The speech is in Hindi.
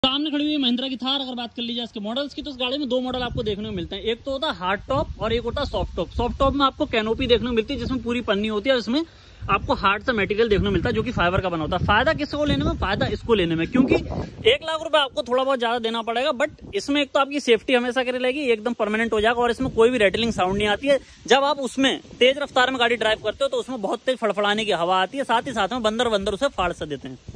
सामने खड़ी हुई महिंद्रा की थार, अगर बात कर लीजिए इसके मॉडल्स की तो इस गाड़ी में दो मॉडल आपको देखने को मिलते हैं। एक तो होता है हार्ड टॉप और एक होता है सॉफ्ट टॉप। सॉफ्ट टॉप में आपको कैनोपी देखने को मिलती है जिसमें पूरी पन्नी होती है और इसमें आपको हार्ड सा मटेरियल देखने को मिलता है जो कि फाइबर का बना होता है। फायदा किसको लेने में, फायदा इसको लेने में, क्योंकि 1 लाख रुपए आपको थोड़ा बहुत ज्यादा देना पड़ेगा, बट इसमें एक तो आपकी सेफ्टी हमेशा के लिए रहेगी, एकदम परमानेंट हो जाएगा और इसमें कोई भी रेटलिंग साउंड नहीं आती है। जब आप उसमें तेज रफ्तार में गाड़ी ड्राइव करते हो तो उसमें बहुत तेज फड़फड़ाने की हवा आती है, साथ ही साथ में बंदर उसे फाड़ सा देते हैं।